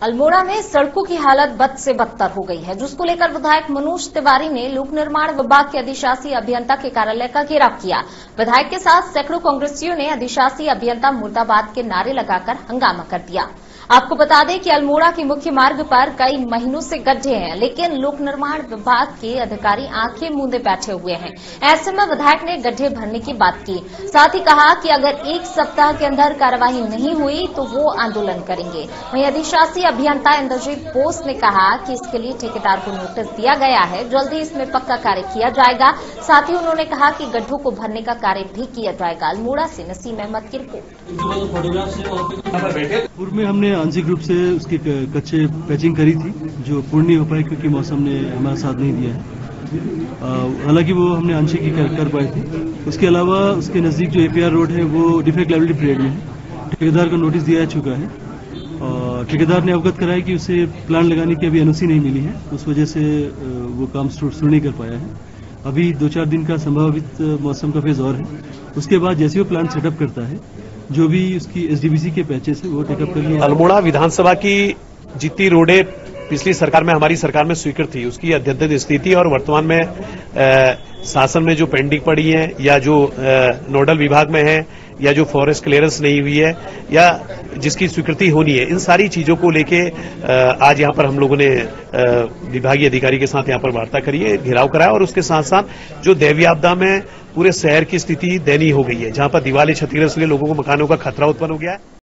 अल्मोड़ा में सड़कों की हालत बद से बदतर हो गई है, जिसको लेकर विधायक मनोज तिवारी ने लोक निर्माण विभाग के अधिशासी अभियंता के कार्यालय का घेराव किया। विधायक के साथ सैकड़ों कांग्रेसियों ने अधिशासी अभियंता मुर्दाबाद के नारे लगाकर हंगामा कर दिया। आपको बता दें कि अल्मोड़ा के मुख्य मार्ग पर कई महीनों से गड्ढे हैं, लेकिन लोक निर्माण विभाग के अधिकारी आंखें मूंदे बैठे हुए हैं। ऐसे में विधायक ने गड्ढे भरने की बात की, साथ ही कहा कि अगर एक सप्ताह के अंदर कार्यवाही नहीं हुई तो वो आंदोलन करेंगे। वहीं अधिशासी अभियंता इंद्रजीत बोस ने कहा कि इसके लिए ठेकेदार को नोटिस दिया गया है, जल्द ही इसमें पक्का कार्य किया जाएगा। साथ ही उन्होंने कहा कि गड्ढों को भरने का कार्य भी किया जाएगा। अल्मोड़ा से नसीम अहमद की रिपोर्ट। पूर्व में हमने आंशिक रूप से उसकी कच्चे पैचिंग करी थी, जो पूर्ण नहीं हो पाई क्योंकि मौसम ने हमारा साथ नहीं दिया है। हालांकि वो हमने आंशिक ही कर पाए थे। उसके अलावा उसके नजदीक जो एपीआर रोड है वो डिफेक्ट लायबिलिटी पीरियड में है। ठेकेदार को नोटिस दिया जा चुका है और ठेकेदार ने अवगत कराया कि उसे प्लान लगाने की अभी एनओसी नहीं मिली है, उस वजह से वो काम शुरू नहीं कर पाया है। अभी 2-4 दिन का संभावित मौसम का फेज और है। उसके बाद जैसे वो प्लान सेटअप करता है, जो भी उसकी एसडीबीसी के पैचेस है वो टेकअप कर लिया। अल्मोड़ा विधानसभा की जितनी रोडें पिछली सरकार में हमारी सरकार में स्वीकृत थी, उसकी अद्यतन स्थिति और वर्तमान में शासन में जो पेंडिंग पड़ी है या जो नोडल विभाग में है या जो फॉरेस्ट क्लियरेंस नहीं हुई है या जिसकी स्वीकृति होनी है, इन सारी चीजों को लेके आज यहाँ पर हम लोगों ने विभागीय अधिकारी के साथ यहाँ पर वार्ता करी है, घेराव कराया और उसके साथ साथ जो दैवीय आपदा में पूरे शहर की स्थिति दयनीय हो गई है, जहां पर दीवारें क्षतिग्रस्त हुई, लोगों को मकानों का खतरा उत्पन्न हो गया है।